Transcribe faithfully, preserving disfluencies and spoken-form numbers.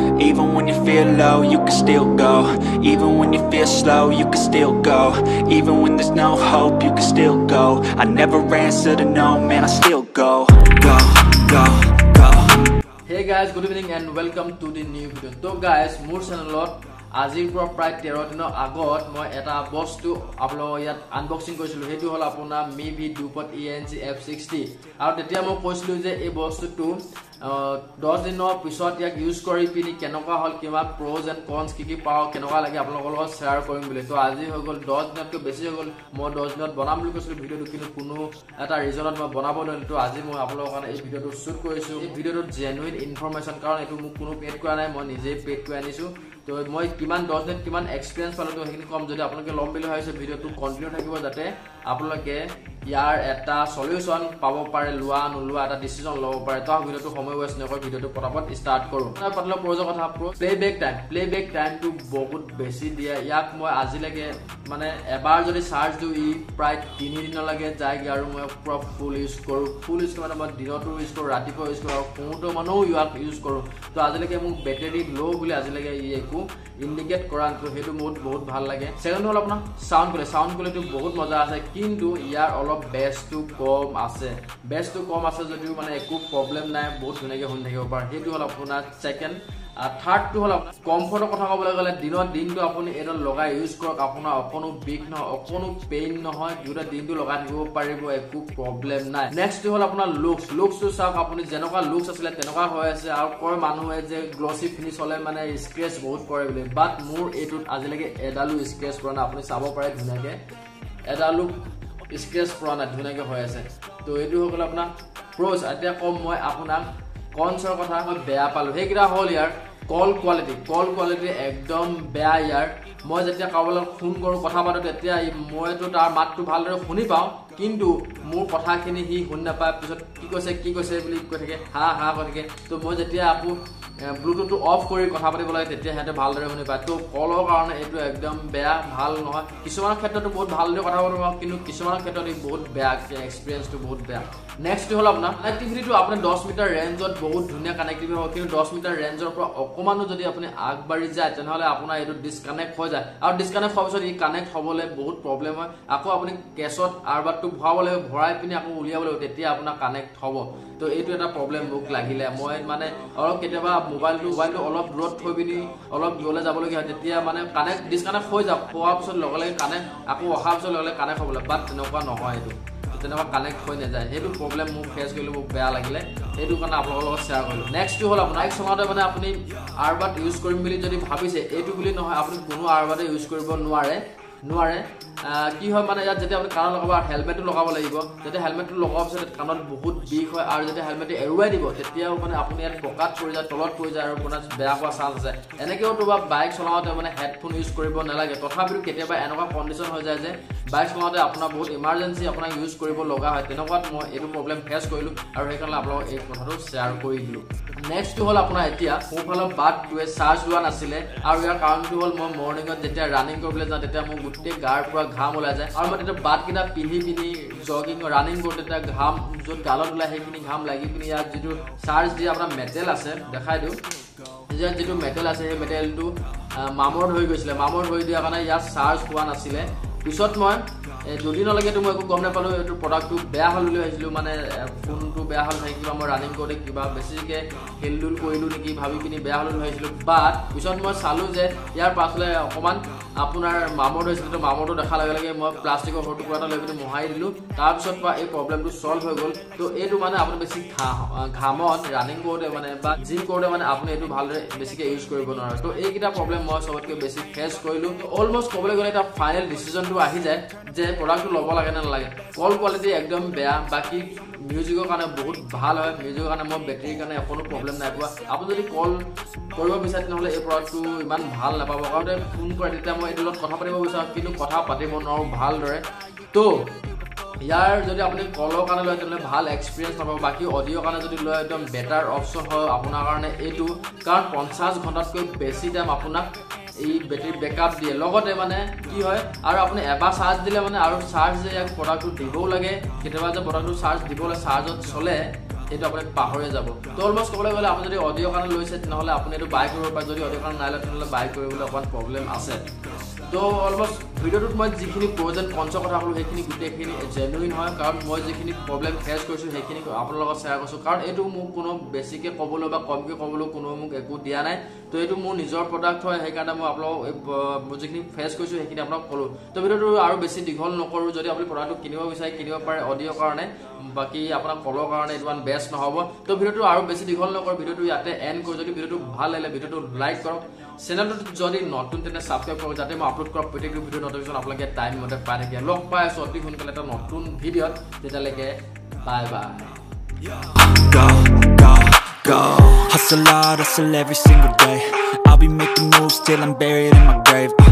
Even when you feel low, you can still go. Even when you feel slow, you can still go. Even when there's no hope, you can still go. I never answer to no, man, I still go. Go, go, go. Hey guys, good evening and welcome to the new video. So guys, মোৰ চেনেলত আজিৰ পৰা প্ৰায় তেৰ দিনৰ আগত মই এটা বস্তু আপোনালোকৰ ইয়াত আনবক্সিং কৰিছিলো। হেতু হল আপোনাৰ মিভি ডুপট ইএনজি এফ ছিক্সটি। আৰু তেতিয়া মই কৈছিলো যে এই বস্তুটো দহ দিনৰ পিছত ইয়াক ইউজ কৰি পিনি কেনেকুৱা হল, কিবা প্ৰ'জ এণ্ড কনছ কি কি পাওঁ, কেনেকুৱা লাগে আপোনালোকৰ লগত শ্বেয়াৰ কৰিম বুলি। তো আজি হৈ গ'ল দহ দিনতকৈ বেছি হৈ গ'ল। মই দহ দিনত বনাম বুলি কৈছিলো ভিডিঅ'টো, কিন্তু কোনো এটা ৰিজনত মই বনাব নোৱাৰিলো। তো আজি মই আপোনালোকৰ কাৰণে এই ভিডিঅ'টো শ্বুট কৰিছো। এই ভিডিঅ'টোত জেনুইন ইনফৰমেশ্যন, কাৰণ এইটো মোক কোনো পেড কৰা নাই, মই নিজেই পেড কৰি আনিছো। তো মই কিমান দহ দিন কিমান এক্সপিৰিয়েঞ্চ পালো তো সেইখিনি কম। যদি আপোনালোকে ল'ম বুলি ভাবিছে ভিডিঅ'টো কণ্টিনিউ থাকিব, যাতে আপোনালোকে ইয়াৰ এটা সলিউশন পাব পাৰে, লোৱা নোলোৱা এটা ডিচিজন ল'ব পাৰে। তো ভিডিঅ'টো সময় ৱেষ্ট নকৰি ভিডিঅ'টো পটাপট ষ্টাৰ্ট কৰোঁ। তাৰ পাতলা প্ৰজৰ কথা playback time playback টাইমটো বহুত বেছি দিয়ে। ইয়াক মই আজিলৈকে মানে এবাৰ যদি চাৰ্জ দিওঁ ই প্ৰায় তিনিদিনলৈকে যায়গৈ, আৰু মই পুৰা ফুল ইউজ কৰোঁ। ফুল ইউজ কৰি মানে মই দিনতো ইউজ কৰোঁ, ৰাতিপুৱা ইউজ কৰোঁ, আৰু শুওঁতো মানেও ইয়াক ইউজ কৰোঁ। তো আজিলৈকে মোক বেটেৰী ল' বুলি আজিলৈকে ই একো ইণ্ডিকেট কৰা, তো সেইটো বহুত বহুত ভাল লাগে। ছেকেণ্ড হ'ল আপোনাৰ চাউণ্ড কোৱালিটি। চাউণ্ড কোৱালিটি বহুত মজা আছে, কিন্তু ইয়াৰ অলপ বেছটো কম আছে। বেছটো কম আছে যদিও মানে একো প্ৰব্লেম নাই, বহুত ধুনীয়াকৈ শুনি থাকিব পাৰে। সেইটো হ'ল আপোনাৰ ছেকেণ্ড। থাৰ্ডটো হ'ল কমফৰ্টৰ কথা ক'বলৈ গ'লে দিনত দিনটো আপুনি এইডাল লগাই ইউজ কৰক, আপোনাৰ অকণো বিষ নহয়, অকণো পেইন নহয়, দুটা দিনটো লগাই থাকিব পাৰিব, একো প্ৰব্লেম নাই। নেক্সটটো হ'ল আপোনাৰ লুকছ। লুকছটো চাওক, আপুনি যেনেকুৱা লুকছ আছিলে তেনেকুৱা হৈ আছে। আৰু কয় মানুহে যে গ্লছি ফিনিছ হ'লে মানে স্ক্ৰেচ বহুত পৰে বুলি, বাট মোৰ এইটোত আজিলৈকে এডালো স্ক্ৰেচ পৰা নাই। আপুনি চাব পাৰে ধুনীয়াকৈ এডালো স্ক্ৰেচ পৰা নাই, ধুনীয়াকৈ হৈ আছে। তো এইটো হৈ গ'ল আপোনাৰ প্ৰ'জ। এতিয়া কম মই আপোনাক কনছৰ কথা। মই বেয়া পালোঁ সেইকেইটা হ'ল ইয়াৰ কল কোৱালিটি। কল কোৱালিটি একদম বেয়া ইয়াৰ। মই যেতিয়া কাৰোবালৈ ফোন কৰোঁ, কথা পাতোঁ, তেতিয়া মইতো তাৰ মাতটো ভালদৰে শুনি পাওঁ, কিন্তু মোৰ কথাখিনি সি শুনি নাপায়। পিছত কি কৈছে কি কৈছে বুলি কৈ থাকে, হা হা কৈ থাকে। তো মই যেতিয়া আকৌ ব্লুটুথটো অফ কৰি কথা পাতিব লাগে, তেতিয়া সিহঁতে ভালদৰে শুনি পায়। তো কলৰ কাৰণে এইটো একদম বেয়া, ভাল নহয়। কিছুমানৰ ক্ষেত্ৰতো বহুত ভালদৰে কথা পাতিব পাৰোঁ, কিন্তু কিছুমানৰ ক্ষেত্ৰত ই বহুত বেয়া, এক্সপিৰিয়েঞ্চটো বহুত বেয়া। নেক্সটটো হ'ল আপোনাৰ কানেক্টিভিটিটো। আপুনি দহ মিটাৰ ৰেঞ্জত বহুত ধুনীয়া কানেক্টিভিটি হ'ব, কিন্তু দহ মিটাৰ ৰেঞ্জৰ পৰা অকণমানো যদি আপুনি আগবাঢ়ি যায়, তেনেহ'লে আপোনাৰ এইটো ডিছকানেক্ট হৈ যায়। আৰু ডিছকানেক্ট হোৱাৰ পিছত ই কানেক্ট হ'বলৈ বহুত প্ৰব্লেম হয়। আকৌ আপুনি কেছত আৰবাৰটো ভৰাব লাগিব, ভৰাই পিনি আকৌ উলিয়াব লাগিব, তেতিয়া আপোনাৰ কানেক্ট হ'ব। তো এইটো এটা প্ৰব্লেম মোক লাগিলে। মই মানে অলপ কেতিয়াবা মোবাইলটো মোবাইলটো অলপ দূৰত থৈ পিনি অলপ দূৰলৈ যাবলগীয়া হয়, তেতিয়া মানে কানেক্ট ডিছকানেক্ট হৈ যাব। হোৱাৰ পিছত লগে লগে কানেক্ট, আকৌ অহাৰ পিছত লগে লগে কানেক্ট হ'বলৈ, বাট তেনেকুৱা নহয়। এইটো তেনেকুৱা কানেক্ট হৈ নাযায়। সেইটো প্ৰব্লেম মোক ফেচ কৰিলোঁ, মোক বেয়া লাগিলে। সেইটো কাৰণে আপোনালোকৰ লগত শ্বেয়াৰ কৰিলোঁ। নেক্সটটো হ'ল আপোনাৰ বাইক চলাওঁতে মানে আপুনি আৰবাৰ্ড ইউজ কৰিম বুলি যদি ভাবিছে, এইটো বুলি নহয়, আপুনি কোনো আৰবাৰ্ডে ইউজ কৰিব নোৱাৰে নোৱাৰে কি হয় মানে ইয়াত যেতিয়া আপুনি কাণত লগাব আৰু হেলমেটটো লগাব লাগিব, যেতিয়া হেলমেটটো লগোৱাৰ পিছত কাণত বহুত বিষ হয়। আৰু যেতিয়া হেলমেটটো এৰুৱাই দিব, তেতিয়াও মানে আপুনি ইয়াত পকাত পৰি যায়, তলত পৰি যায়, আৰু আপোনাৰ বেয়া হোৱা চান্স আছে। এনেকৈওতো বা বাইক চলাওঁতে মানে হেডফোন ইউজ কৰিব নালাগে। তথাপিও কেতিয়াবা এনেকুৱা কণ্ডিশ্যন হৈ যায় যে বাইক চলাওঁতে আপোনাৰ বহুত ইমাৰ্জেঞ্চি আপোনাক ইউজ কৰিব লগা হয়। তেনেকুৱাত মই এইটো প্ৰব্লেম ফেচ কৰিলোঁ, আৰু সেইকাৰণে আপোনালোকক এই কথাটো শ্বেয়াৰ কৰি দিলোঁ। নেক্সটটো হ'ল আপোনাৰ এতিয়া সোঁফালৰ বাটটোৱে চাৰ্জ লোৱা নাছিলে, আৰু ইয়াৰ কাৰণটো হ'ল মই মৰ্ণিঙত যেতিয়া ৰানিং কৰিবলৈ যাওঁ, তেতিয়া মোৰ গোটেই গাৰ পৰা ঘাম ওলাই যায়। আৰু মই তেতিয়া বাটকেইটা পিন্ধি পিনি জগিং ৰানিং কৰোঁ, তেতিয়া ঘাম য'ত গালত ওলাই সেইখিনি ঘাম লাগি পিনি ইয়াত যিটো চাৰ্জ দিয়ে আপোনাৰ মেটেল আছে, দেখাই দিওঁ। ইয়াত যিটো মেটেল আছে সেই মেটেলটো মামৰত হৈ গৈছিলে। মামৰত হৈ দিয়াৰ কাৰণে ইয়াত চাৰ্জ হোৱা নাছিলে। পিছত মই দুদিনলৈকেতো মই একো গম নাপালোঁ, এইটো প্ৰডাক্টটো বেয়া হ'ল বুলি ভাবিছিলোঁ। মানে ফোনটো বেয়া হ'ল নেকি, কিবা মই ৰানিং কৰোঁতে কিবা বেছিকৈ হেলডুল কৰিলোঁ নেকি ভাবি পিনি বেয়া হ'ল বুলি ভাবিছিলোঁ। বাট পিছত মই চালোঁ যে ইয়াৰ পাছলৈ অকণমান আপোনাৰ মামৰত হৈছিলে। তো মামৰটো দেখাৰ লগে লগে মই প্লাষ্টিকৰ সৰু টুকুৰা এটা লৈ পিনি মোহাৰি দিলোঁ। তাৰপিছত পৰা এই প্ৰব্লেমটো ছল্ভ হৈ গ'ল। তো এইটো মানে আপুনি বেছি ঘা ঘামত ৰানিং কৰোঁতে মানে বা জিম কৰোঁতে মানে আপুনি এইটো ভালদৰে বেছিকৈ ইউজ কৰিব নোৱাৰে। তো এইকেইটা প্ৰব্লেম মই চবতকৈ বেছি ফেচ কৰিলোঁ। অলমষ্ট ক'বলৈ গ'লে এটা ফাইনেল ডিচিজনটো আহি যায় যে প্ৰডাক্টটো ল'ব লাগে নে নালাগে। কল কোৱালিটি একদম বেয়া, বাকী মিউজিকৰ কাৰণে বহুত ভাল হয়। মিউজিকৰ কাৰণে মই বেটেৰীৰ কাৰণে অকণো প্ৰব্লেম নাই পোৱা। আপুনি যদি কল কৰিব বিচাৰে তেনেহ'লে এই প্ৰডাক্টটো ইমান ভাল নাপাব, কাৰণ ফোন কৰে তেতিয়া মই এইটোৰ লগত কথা পাতিব বিচাৰোঁ, কিন্তু কথা পাতিব নোৱাৰোঁ ভালদৰে। তো ইয়াৰ যদি আপুনি কলৰ কাৰণে লয় তেনেহ'লে ভাল এক্সপিৰিয়েঞ্চ নাপাব। বাকী অডিঅ'ৰ কাৰণে যদি লয় একদম বেটাৰ অপশ্যন হয় আপোনাৰ কাৰণে এইটো, কাৰণ পঞ্চাছ ঘণ্টাতকৈ বেছি টাইম আপোনাক এই বেটেৰী বেকআপ দিয়ে। লগতে মানে কি হয়, আৰু আপুনি এবাৰ চাৰ্জ দিলে মানে আৰু চাৰ্জ যে ইয়াক প্ৰডাক্টটো দিবও লাগে। কেতিয়াবা যে প্ৰডাক্টটো চাৰ্জ দিবলৈ চাৰ্জত চলে, সেইটো আপুনি পাহৰি যাব তো অলমোষ্ট ক'বলৈ গ'লে আপুনি যদি অডিঅ' কাৰণে লৈছে তেনেহ'লে আপুনি এইটো বাই কৰিব পাৰে যদি অডিঅ' কাৰণে নাই লয় তেনেহ'লে বাই কৰিবলৈ অকণমান প্ৰব্লেম আছে তো অলমোষ্ট ভিডিঅ'টোত মই যিখিনি প্ৰয়োজন পঞ্চ কথা ক'লোঁ সেইখিনি গোটেইখিনি জেনুইন হয় কাৰণ মই যিখিনি প্ৰব্লেম ফেচ কৰিছোঁ সেইখিনি আপোনাৰ লগত শ্বেয়াৰ কৰিছোঁ কাৰণ এইটো মোক কোনো বেছিকৈ ক'বলৈ বা কমকৈ ক'বলৈ কোনো মোক একো দিয়া নাই তো এইটো মোৰ নিজৰ প্ৰডাক্ট হয় সেইকাৰণে মই আপোনালোক যিখিনি ফেচ কৰিছোঁ সেইখিনি আপোনাক ক'লোঁ তো ভিডিঅ'টো আৰু বেছি দীঘল নকৰোঁ যদি আপুনি প্ৰডাক্টটো কিনিব বিচাৰে কিনিব পাৰে অডিঅ'ৰ কাৰণে বাকী আপোনাক ক'লৰ কাৰণে এইটো ইমান বেষ্ট নহ'ব তো ভিডিঅ'টো আৰু বেছি দীঘল নকৰোঁ ভিডিঅ'টো ইয়াতে এণ্ড কৰোঁ যদি ভিডিঅ'টো ভাল লাগিলে ভিডিঅ'টো লাইক কৰক চেনেলটোত যদি নতুন তেনে ছাবস্ক্ৰাইব কৰক যাতে মই আপলোড কৰা প্ৰত্যেকটো ভিডিঅ' নটিফিকেশ্যন আপোনালোকে টাইম মতে পাই থাকে লগ পাই আছোঁ অতি সোনকালে এটা নতুন ভিডিঅ'ত তেতিয়ালৈকে bye bye Go, go, go. Hustle hard, hustle every single day. I'll be making moves till I'm buried in my grave.